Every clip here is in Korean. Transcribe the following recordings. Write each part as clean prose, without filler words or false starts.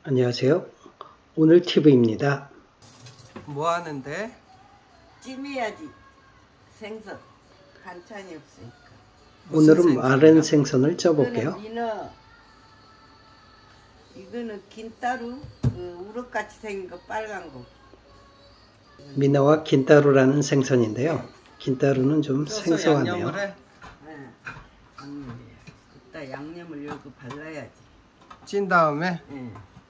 안녕하세요. 오늘 팁입니다. 뭐 하는데? 찜해야지. 생선. 반찬이 없으니까. 오늘은 마른 생선을 쪄볼게요. 이거는 민어. 이거는 긴따루. 그 우럭같이 생긴 거 빨간 거. 민어와 긴따루라는 생선인데요. 긴따루는 좀 생소하네요. 양념을 해? 네. 양념이에요. 이따 양념을 여기 발라야지. 찐 다음에? 네.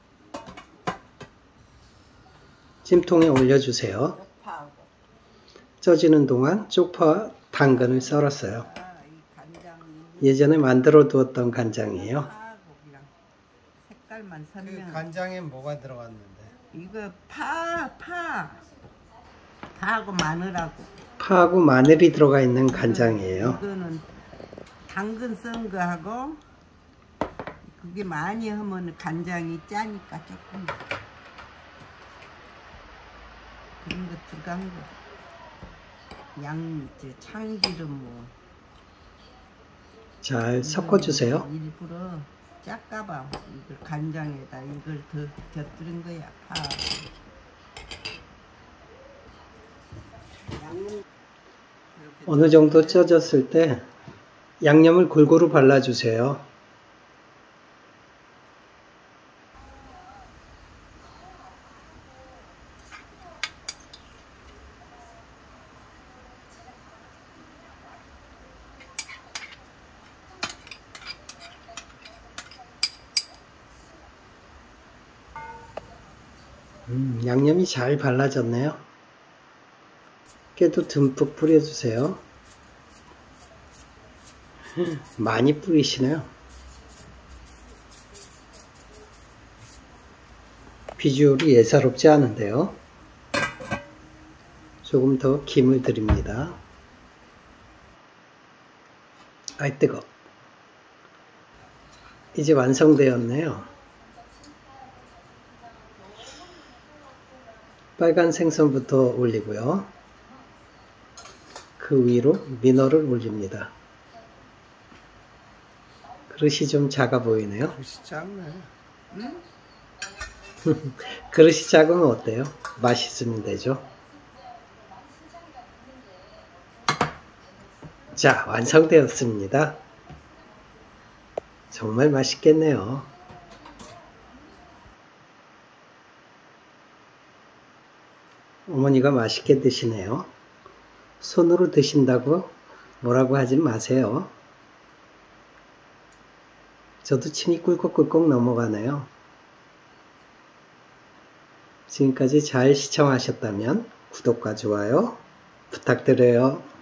찜통에 올려주세요. 파하고. 쪄지는 동안 쪽파와 당근을 썰었어요. 이 간장. 예전에 만들어 두었던 간장이에요. 파고기랑 색깔만 그 선명. 간장에 뭐가 들어갔는데? 이거 파하고 마늘하고. 파하고 마늘이 들어가 있는 간장이에요. 이거는 당근 썬 거하고 그게 많이 하면 간장이 짜니까 조금 그런 거 들어간 거. 참기름 뭐. 잘 섞어주세요. 일부러 짤까봐 이걸 간장에다 이걸 더 곁들인 거야. 파. 양념 어느 정도 쪄졌을 때 양념을 골고루 발라주세요. 양념이 잘 발라졌네요. 깨도 듬뿍 뿌려주세요. 많이 뿌리시네요. 비주얼이 예사롭지 않은데요. 조금 더 김을 드립니다. 아이 뜨거. 이제 완성되었네요. 빨간 생선부터 올리고요. 그 위로 민어를 올립니다. 그릇이 좀 작아 보이네요. 그릇이 작네. 응? 그릇이 작으면 어때요? 맛있으면 되죠. 자, 완성되었습니다. 정말 맛있겠네요. 어머니가 맛있게 드시네요. 손으로 드신다고 뭐라고 하지 마세요. 저도 침이 꿀꺽꿀꺽 넘어가네요. 지금까지 잘 시청하셨다면 구독과 좋아요 부탁드려요.